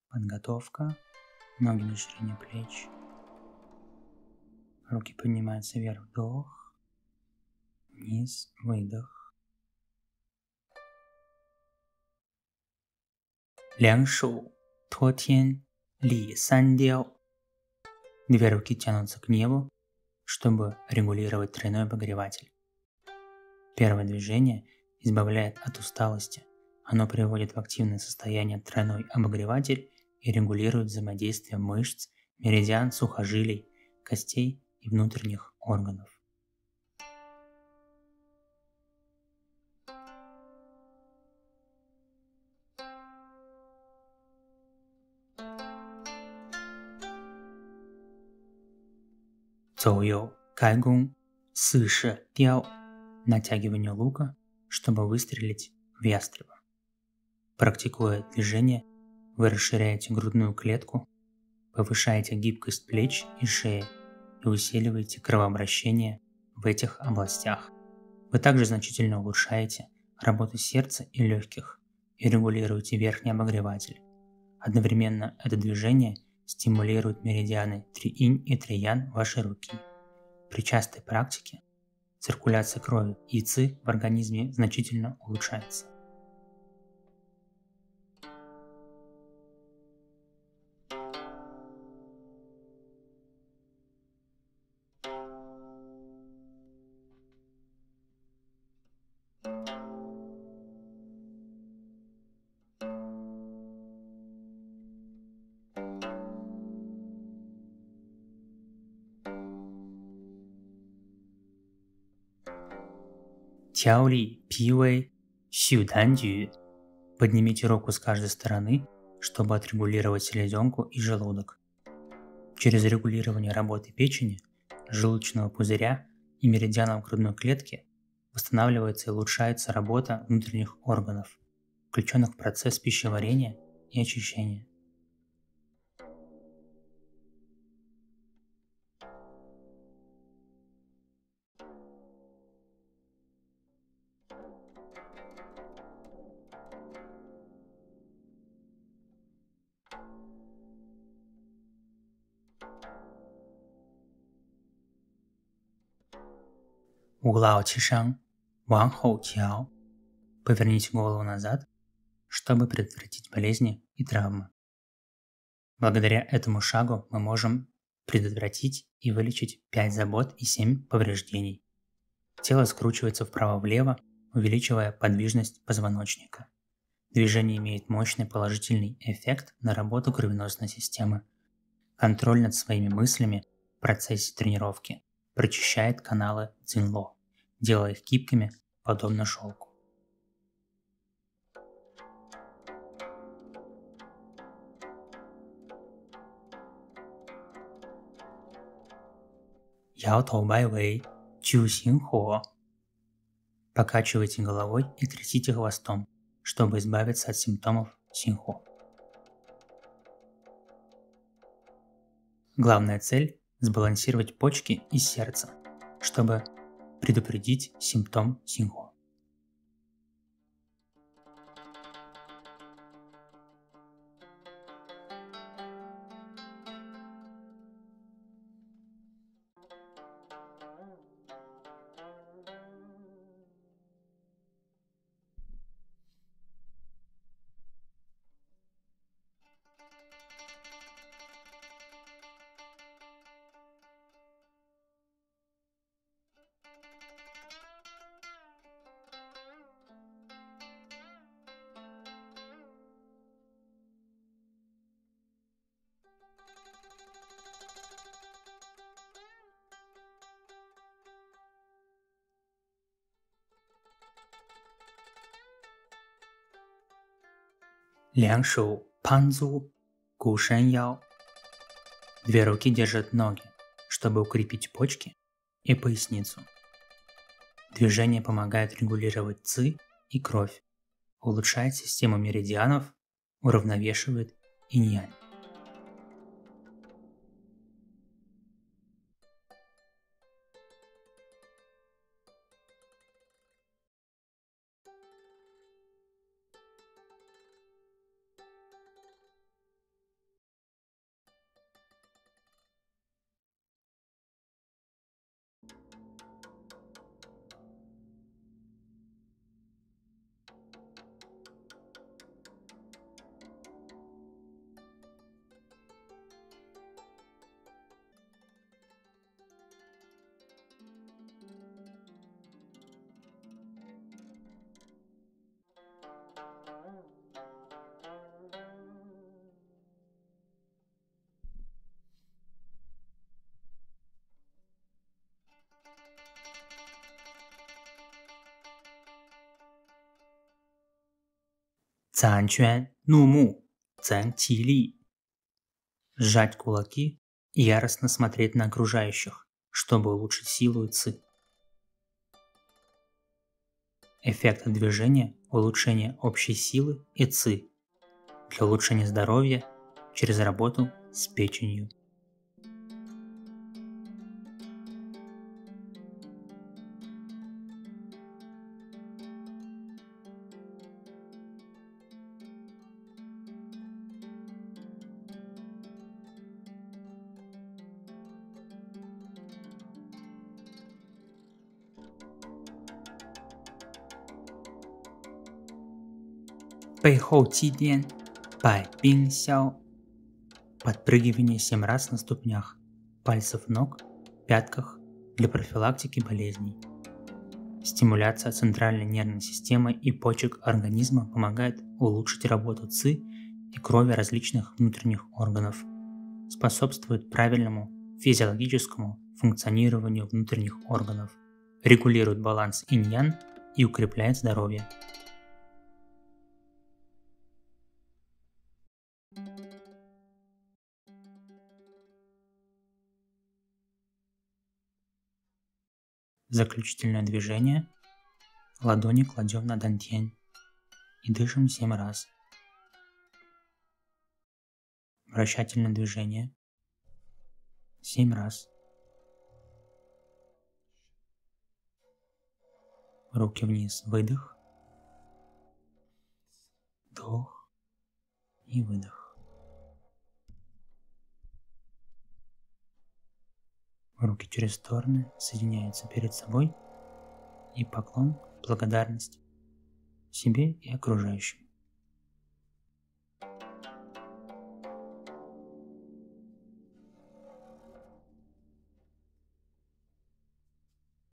Подготовка. Ноги на ширине плеч. Руки поднимаются вверх, вдох. Вниз, выдох. 两手托天理三雕. Две руки тянутся к небу, чтобы регулировать тройной обогреватель. Первое движение избавляет от усталости. Оно приводит в активное состояние тройной обогреватель и регулирует взаимодействие мышц, меридиан, сухожилий, костей и внутренних органов. Цоуйоу кайгун сыше диао. Натягивание лука, чтобы выстрелить в ястреба. Практикуя движение, вы расширяете грудную клетку, повышаете гибкость плеч и шеи и усиливаете кровообращение в этих областях. Вы также значительно улучшаете работу сердца и легких и регулируете верхний обогреватель. Одновременно это движение стимулирует меридианы 3-инь и 3-ян вашей руки. При частой практике циркуляция крови и ци в организме значительно улучшается. Тяоли, пивэй, сюданджу. Поднимите руку с каждой стороны, чтобы отрегулировать селезенку и желудок. Через регулирование работы печени, желудочного пузыря и меридианов грудной клетки восстанавливается и улучшается работа внутренних органов, включенных в процесс пищеварения и очищения. Углао чишан, ван хоу тяо. Поверните голову назад, чтобы предотвратить болезни и травмы. Благодаря этому шагу мы можем предотвратить и вылечить 5 забот и 7 повреждений. Тело скручивается вправо-влево, увеличивая подвижность позвоночника. Движение имеет мощный положительный эффект на работу кровеносной системы. Контроль над своими мыслями в процессе тренировки прочищает каналы цзинло, делая их гибкими, подобно шелку. Яо тоу бай вэй, чу син хо. Покачивайте головой и трясите хвостом, чтобы избавиться от симптомов синхо. Главная цель – сбалансировать почки и сердце, чтобы предупредить симптом синхо. Лян шоу панзу, гушэн яо. Две руки держат ноги, чтобы укрепить почки и поясницу. Движение помогает регулировать ци и кровь, улучшает систему меридианов, уравновешивает инь-янь. Цан Чуэн, ну му, цан Ти Ли. Сжать кулаки и яростно смотреть на окружающих, чтобы улучшить силу и ци. Эффект от движения – улучшение общей силы и ци для улучшения здоровья через работу с печенью. Пэйхоу Тиден, Пай Бин Сяо. Подпрыгивание 7 раз на ступнях, пальцев ног, пятках для профилактики болезней. Стимуляция центральной нервной системы и почек организма помогает улучшить работу ЦИ и крови различных внутренних органов, способствует правильному физиологическому функционированию внутренних органов, регулирует баланс инь-ян и укрепляет здоровье. Заключительное движение. Ладони кладем на дантьень и дышим 7 раз. Вращательное движение. 7 раз. Руки вниз. Выдох. Вдох и выдох. Руки через стороны соединяются перед собой и поклон, благодарность себе и окружающим.